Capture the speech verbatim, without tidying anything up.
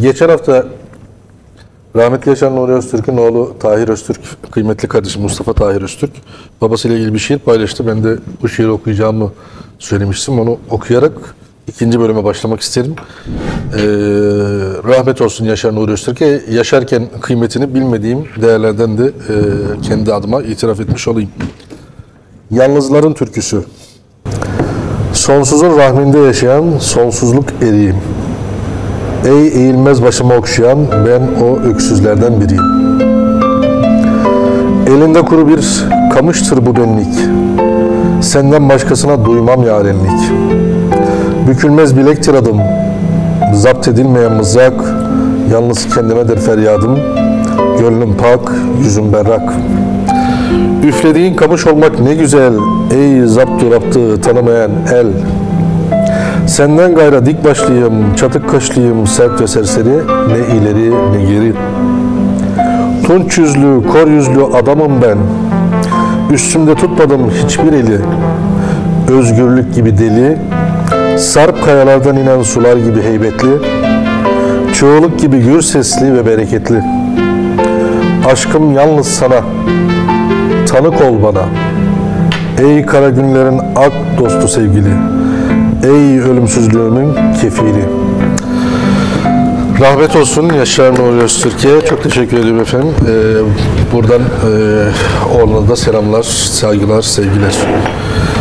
geçen hafta rahmetli Yaşar Nuri Öztürk'ün oğlu Tahir Öztürk, kıymetli kardeşim Mustafa Tahir Öztürk, babasıyla ilgili bir şiir paylaştı. Ben de bu şiiri okuyacağımı söylemiştim. Onu okuyarak ikinci bölüme başlamak isterim. Ee, rahmet olsun Yaşar Nuri Öztürk'e. Yaşarken kıymetini bilmediğim değerlerden de e, kendi adıma itiraf etmiş olayım. Yalnızların türküsü. Sonsuzun rahminde yaşayan sonsuzluk eriyim. Ey eğilmez başıma okşayan ben o öksüzlerden biriyim. Elinde kuru bir kamıştır bu benlik. Senden başkasına duymam yarenlik. Bükülmez bilektir adım. Zapt edilmeyen mızrak. Yalnız kendimedir feryadım. Gönlüm pak, yüzüm berrak. Üflediğin kamış olmak ne güzel. Ey zaptı raptı tanımayan el. Senden gayra dik başlıyım, çatık kaşlıyım, sert ve serseri, ne ileri ne geri. Tunç yüzlü, kor yüzlü adamım ben. Üstümde tutmadım hiçbir eli. Özgürlük gibi deli, sarp kayalardan inen sular gibi heybetli, çoğuluk gibi gür sesli ve bereketli. Aşkım yalnız sana, tanık ol bana. Ey kara günlerin ak dostu sevgili. Ey ölümsüzlüğümün kefili. Rahmet olsun Yaşar Nuri Öztürk'e. Çok teşekkür ederim efendim. Ee, buradan e, oğluna da selamlar, saygılar, sevgiler.